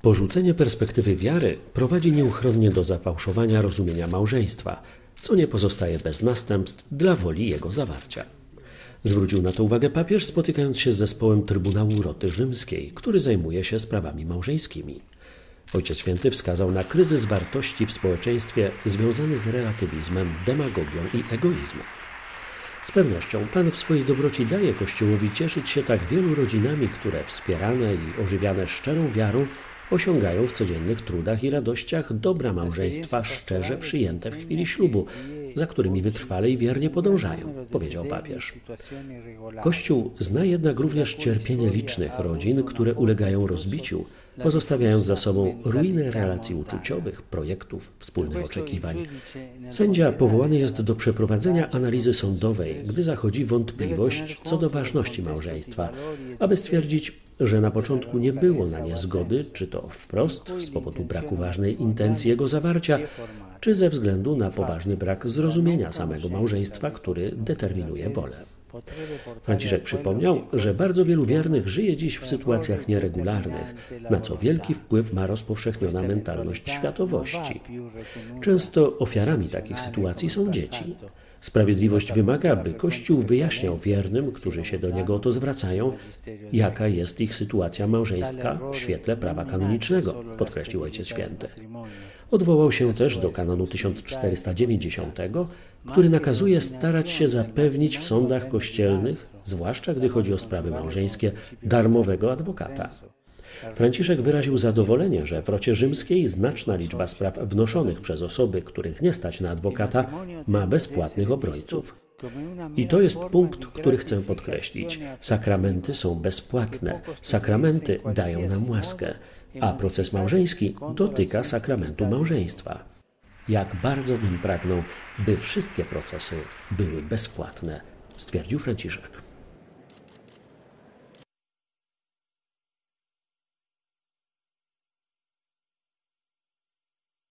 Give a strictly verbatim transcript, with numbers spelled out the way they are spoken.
Porzucenie perspektywy wiary prowadzi nieuchronnie do zafałszowania rozumienia małżeństwa, co nie pozostaje bez następstw dla woli jego zawarcia. Zwrócił na to uwagę papież, spotykając się z zespołem Trybunału Roty Rzymskiej, który zajmuje się sprawami małżeńskimi. Ojciec Święty wskazał na kryzys wartości w społeczeństwie związany z relatywizmem, demagogią i egoizmem. Z pewnością Pan w swojej dobroci daje Kościołowi cieszyć się tak wielu rodzinami, które wspierane i ożywiane szczerą wiarą osiągają w codziennych trudach i radościach dobra małżeństwa szczerze przyjęte w chwili ślubu, za którymi wytrwale i wiernie podążają, powiedział papież. Kościół zna jednak również cierpienie licznych rodzin, które ulegają rozbiciu, pozostawiając za sobą ruinę relacji uczuciowych, projektów, wspólnych oczekiwań. Sędzia powołany jest do przeprowadzenia analizy sądowej, gdy zachodzi wątpliwość co do ważności małżeństwa, aby stwierdzić, że na początku nie było na nie zgody, czy to wprost z powodu braku ważnej intencji jego zawarcia, czy ze względu na poważny brak zrozumienia samego małżeństwa, który determinuje wolę. Franciszek przypomniał, że bardzo wielu wiernych żyje dziś w sytuacjach nieregularnych, na co wielki wpływ ma rozpowszechniona mentalność światowości. Często ofiarami takich sytuacji są dzieci. Sprawiedliwość wymaga, by Kościół wyjaśniał wiernym, którzy się do niego o to zwracają, jaka jest ich sytuacja małżeńska w świetle prawa kanonicznego, podkreślił Ojciec Święty. Odwołał się też do kanonu tysiąc czterysta dziewięćdziesiątego, który nakazuje starać się zapewnić w sądach kościelnych, zwłaszcza gdy chodzi o sprawy małżeńskie, darmowego adwokata. Franciszek wyraził zadowolenie, że w Rocie Rzymskiej znaczna liczba spraw wnoszonych przez osoby, których nie stać na adwokata, ma bezpłatnych obrońców. I to jest punkt, który chcę podkreślić. Sakramenty są bezpłatne. Sakramenty dają nam łaskę, a proces małżeński dotyka sakramentu małżeństwa. Jak bardzo bym pragnął, by wszystkie procesy były bezpłatne, stwierdził Franciszek.